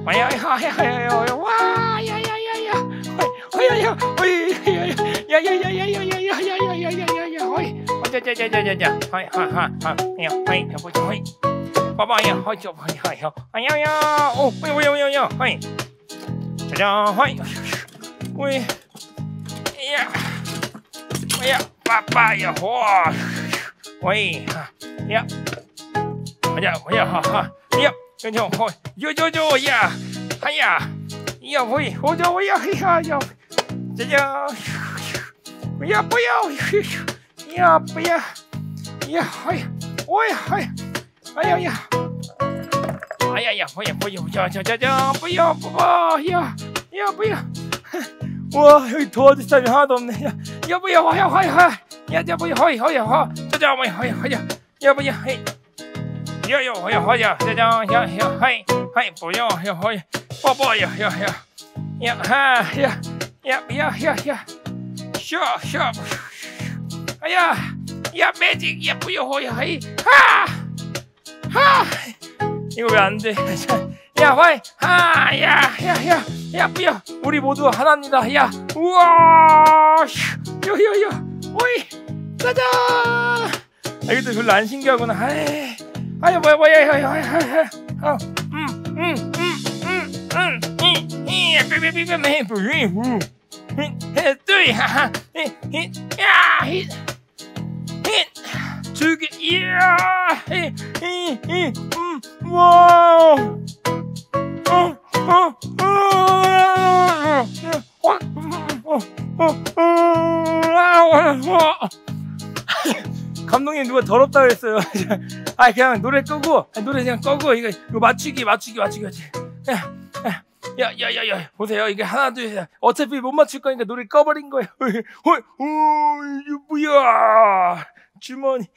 와, 여기 도와줄 사람이 하나도 없네. 여보야, 여보야, 이거 왜 안 돼? 뿌여. 우리 모두 하나입니다. 우와, 오이, 짜잔. 이것도 별로 안 신기하구나. 감독님 누가 더럽다 그랬어요. 그냥 노래 끄고 그냥 끄고 이거 맞추기 하지. 야 보세요. 이게 하나 둘 셋. 어차피 못 맞출 거니까 노래 꺼버린 거예요. 이거 뭐야? 주머니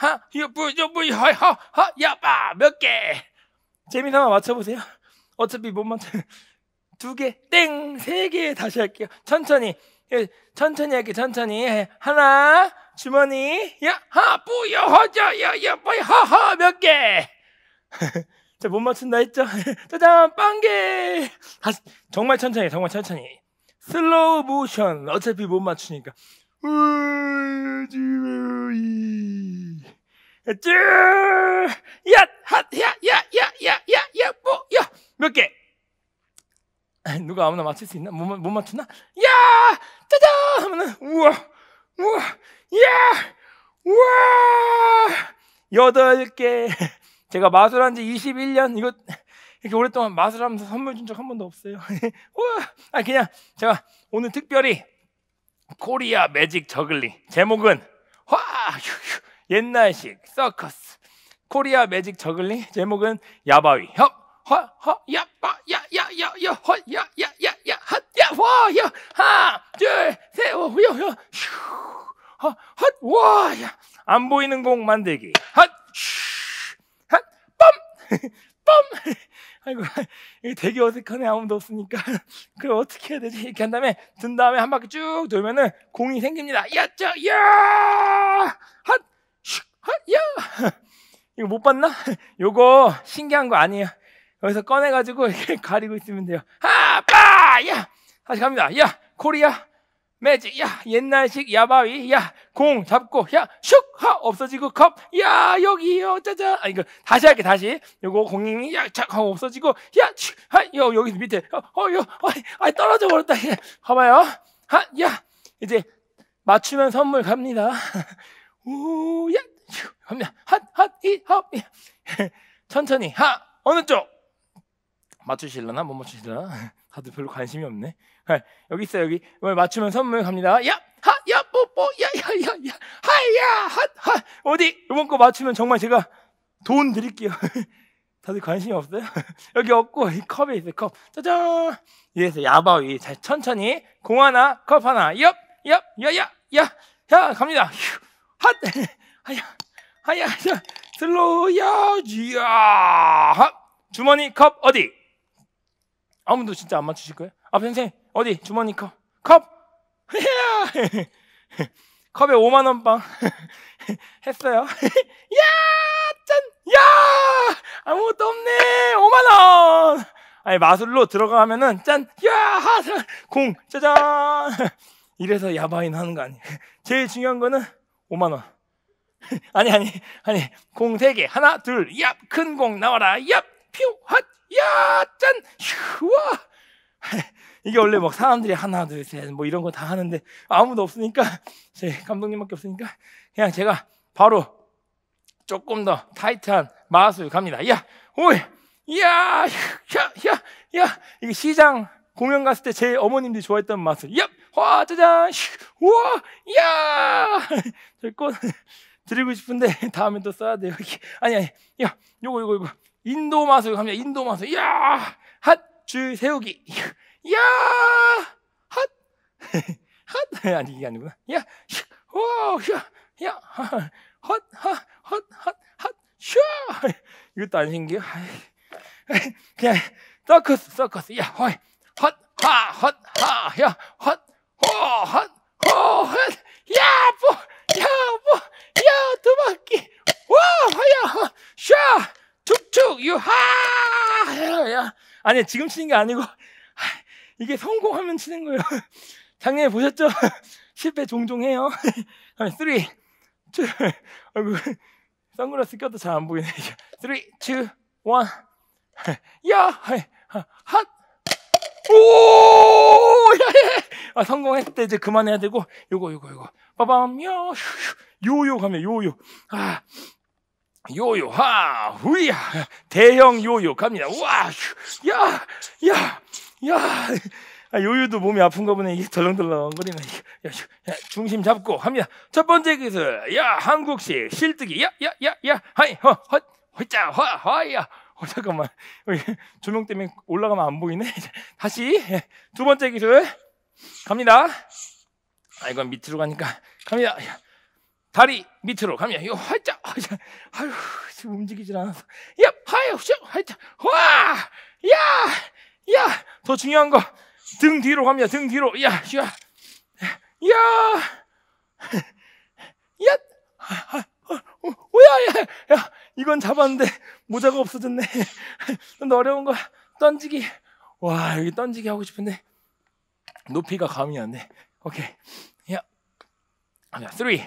야빠 몇 개? 재미삼아 맞춰보세요. 어차피 못 맞춰. 2개 땡. 3개 다시 할게요. 천천히 할게. 천천히. 하나 주머니 뿌여 하자 몇 개? 자, 못 맞춘다 했죠? 짜잔 빵개. 다시 정말 천천히. 슬로우 모션. 어차피 못 맞추니까. 몇 개? 누가 아무나 맞출 수 있나? 못 맞추나? 야! 짜잔! 하면은 우와! 8개. 제가 마술한 지 21년. 이거 이렇게 오랫동안 마술하면서 선물 준 적 한 번도 없어요. 우와! 그냥 제가 오늘 특별히 코리아 매직 저글링, 제목은 옛날식 서커스 코리아 매직 저글링, 제목은 야바위 안 보이는 공 만들기 빰. 아이고, 이게 되게 어색하네. 아무도 없으니까. 그럼 어떻게 해야 되지? 이렇게 한 다음에 든 다음에 한 바퀴 쭉 돌면은 공이 생깁니다. 이거 못 봤나? 요거 신기한 거 아니에요. 여기서 꺼내가지고 이렇게 가리고 있으면 돼요. 다시 갑니다. 코리아 매직. 옛날식 야바위. 공 잡고 슉 없어지고 컵. 여기요. 짜잔. 이거 다시 할게. 다시. 요거 공이 착 하고 없어지고 여기 밑에 떨어져 버렸다. 봐봐요. 이제 맞추면 선물 갑니다. 갑니다. 천천히. 어느 쪽? 맞추실려나? 못 맞추실려나? 다들 별로 관심이 없네. 여기 있어요. 여기 맞추면 선물 갑니다. 어디? 이번 거 맞추면 정말 제가 돈 드릴게요. 다들 관심이 없어요? 여기 없고 이 컵에 있어요. 컵. 짜잔. 이래서 야바위. 잘 천천히. 공 하나, 컵 하나. 갑니다. 슬로우야. 주머니 컵 어디? 아무도 진짜 안 맞추실 거예요? 선생님 어디? 주머니 컵. 컵에 5만 원 빵 했어요. 짠. 아무것도 없네. 5만 원. 아니 마술로 들어가면은 짠, 야, 공, 짜잔. 이래서 야바인 하는 거 아니에요. 제일 중요한 거는 5만 원. 아니, 공 3개. 하나, 둘, 얍, 큰 공 나와라. 얍, 퓨, 핫, 야, 짠, 휴, 와. 이게 원래 막 사람들이 하나, 둘, 셋, 뭐 이런 거 다 하는데 아무도 없으니까, 제 감독님밖에 없으니까 그냥 제가 바로 조금 더 타이트한 마술 갑니다. 야, 오이, 야, 야, 이게 시장 공연 갔을 때 제 어머님들이 좋아했던 마술. 야, 와, 짜잔, 우와, 야, 저꽃 드리고 싶은데 다음에 또 써야 돼요. 아니, 야, 요거 인도 마술 갑니다. 인도 마술. 야, 핫, 줄 세우기. 야, 핫, 핫, 아니 이게 아니구나. 야, 와, 야, 핫, 샤. 이것도 안 신기해. 그냥 서커스. 야, 헛, 야, 헛, 야, 야, 두 바퀴. 와, 야, 샤, 툭툭, 유하. 야, 아니 지금 치는 게 아니고. 이게 성공하면 치는 거예요. 작년에 보셨죠? 실패 종종 해요. 3, 2, 아이고, 선글라스 껴도 잘 안 보이네. 3, 2, 1, 야, 핫, 오, 야, 성공했을 때 이제 그만해야 되고, 요거, 빠밤, 요요 가면 요요, 요요, 후야, 대형 요요 갑니다. 와, 야, 요요도 몸이 아픈가 보네. 이게 덜렁덜렁거리네. 야, 중심 잡고 합니다. 첫 번째 기술, 야, 한국식 실뜨기. 야, 하이, 허짜, 허야. 잠깐만, 조명 때문에 올라가면 안 보이네. 다시 두 번째 기술 갑니다. 이건 밑으로 가니까 갑니다. 다리 밑으로 갑니다. 이거 활짝, 아유, 지금 움직이질 않아서. 야, 하요, 활짝, 와, 야, 더 중요한 거 등 뒤로 갑니다. 등 뒤로. 야, 야, 이건 잡았는데 모자가 없어졌네. 좀 더 어려운 거 던지기. 와, 여기 던지기 하고 싶은데 높이가 감이 안 돼. 오케이. 야, 3, 2, 1,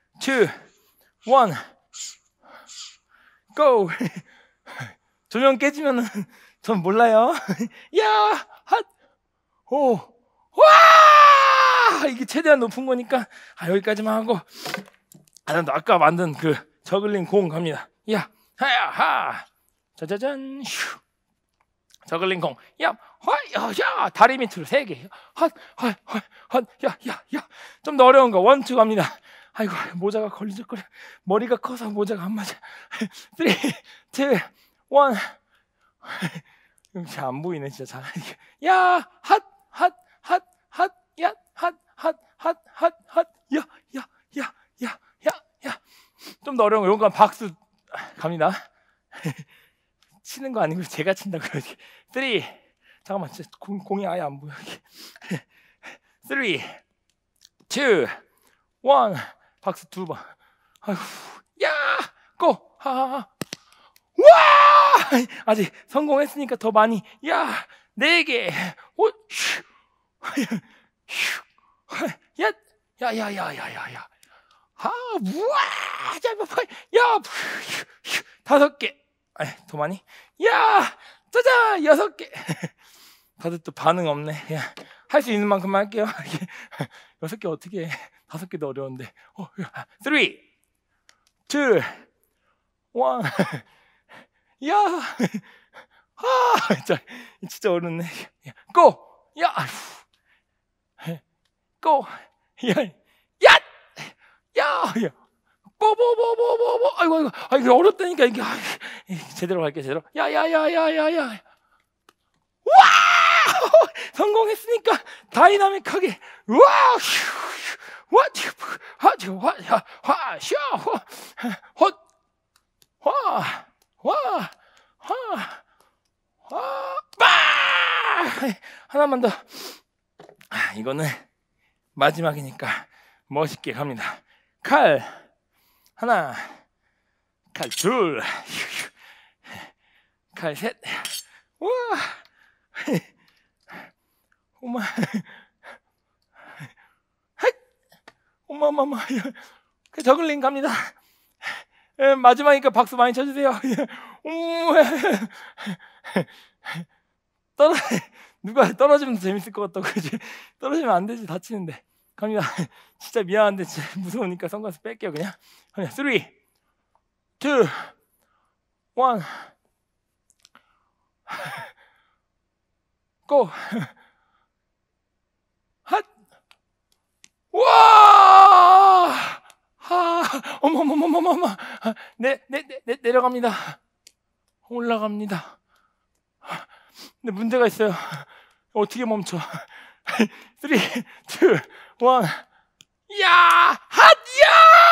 go. 조명 깨지면은 전 몰라요. 야, 핫, 오, 와! 이게 최대한 높은 거니까 여기까지만 하고, 아까 만든 그 저글링 공 갑니다. 야, 하야, 짜자잔, 휴. 저글링 공, 야, 야, 다리 밑으로 3개. 핫, 야. 좀 더 어려운 거 1, 2 갑니다. 아이고, 모자가 걸리적거려. 머리가 커서 모자가 안 맞아. 3, 2, 1. 잘 안 보이네, 진짜 잘. 야, 핫, 야, 핫, 야. 좀 더 어려운 거, 이건 박수 갑니다. 치는 거 아니고 제가 친다고요. 3, 잠깐만, 진짜 공이 아예 안 보여. 3, 2, 1, 박수 2번. 아이고, 야, 고, 와! 아직 성공했으니까 더 많이. 야, 4개. 오, 야. 우와, 야, 5개. 더 많이. 야, 짜잔, 6개. 다들 또 반응 없네. 할 수 있는 만큼만 할게요. 6개 어떻게 해? 5개도 어려운데. 3, 2, 1. 야, 진짜 어렵네. 고, 야, 고, 야, 뽀뽀. 아이고, 어렵다니까 이게. 제대로 갈게, 제대로. 야. 와! 성공했으니까 다이나믹하게. 와! 하나만 더. 이거는 마지막이니까 멋있게 갑니다. 칼 하나, 칼 둘, 칼 셋. 와, 엄마. 엄마. 저글링 갑니다. 마지막이니까 박수 많이 쳐주세요. 누가 떨어지면 더 재밌을 것 같다고. 그지? 떨어지면 안 되지, 다치는데. 갑니다. 진짜 미안한데 진짜 무서우니까 선글라스 뺄게요. 그냥 3, 2, 1 고! 핫! 와! 어머머머머머머! 내려갑니다. 올라갑니다. 근데 문제가 있어요. 어떻게 멈춰? 3, 2, 1 야! 핫야!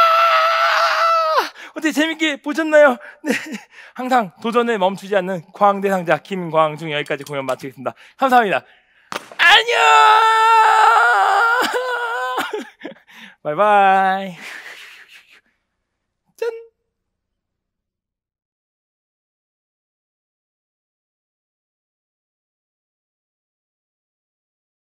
어떻게 재밌게 보셨나요? 네. 항상 도전에 멈추지 않는 광대상자 김광중, 여기까지 공연 마치겠습니다. 감사합니다. 안녕! 바이바이.